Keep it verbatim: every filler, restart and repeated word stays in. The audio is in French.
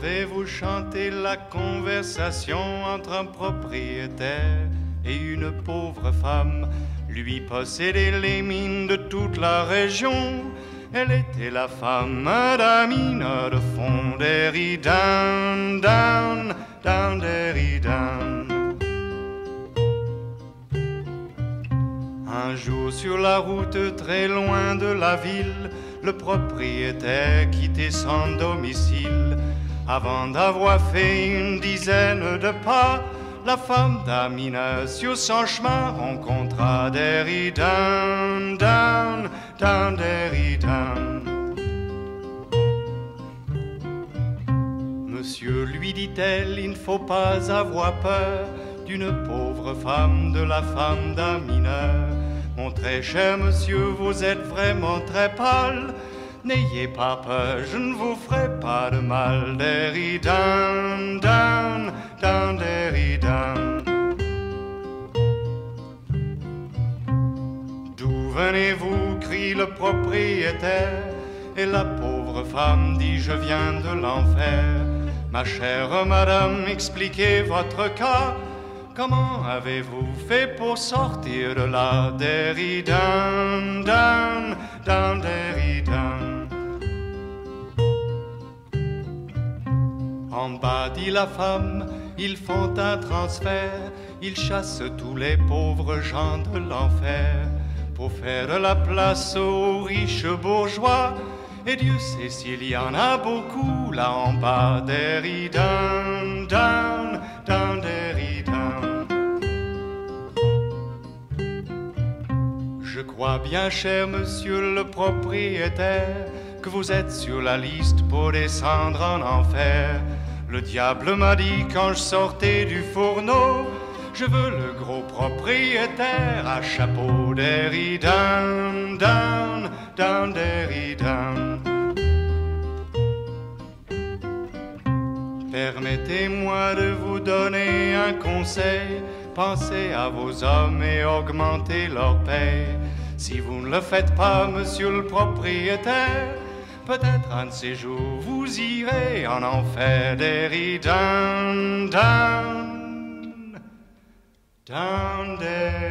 vais vous chanter la conversation entre un propriétaire et une pauvre femme. Lui possédait les mines de toute la région. Elle était la femme d'un mineur de fond. Derry down, down, down, derry down. Un jour sur la route très loin de la ville, le propriétaire quittait son domicile. Avant d'avoir fait une dizaine de pas, la femme d'un mineur sur son chemin rencontra Derry down, down, down, Derry down. Monsieur, lui dit-elle, il ne faut pas avoir peur d'une pauvre femme, de la femme d'un mineur. Mon très cher monsieur, vous êtes vraiment très pâle. N'ayez pas peur, je ne vous ferai pas de mal. Derry down, down, down, Derry down. D'où venez-vous? Crie le propriétaire. Et la pauvre femme dit, je viens de l'enfer. Ma chère madame, expliquez votre cas. Comment avez-vous fait pour sortir de là? Derry down, down, down, Derry down. En bas, dit la femme, ils font un transfert. Ils chassent tous les pauvres gens de l'enfer pour faire de la place aux riches bourgeois. Et Dieu sait s'il y en a beaucoup là en bas. Derry down, down, down, Derry down. Je crois bien, cher monsieur le propriétaire, que vous êtes sur la liste pour descendre en enfer. Le diable m'a dit quand je sortais du fourneau, je veux le gros propriétaire à chapeau. Derry down, down, down, Derry down. Permettez-moi de vous donner un conseil. Pensez à vos hommes et augmentez leur paie. Si vous ne le faites pas, monsieur le propriétaire, peut-être un de ces jours vous irez en enfer. Derry down, down, down, Derry.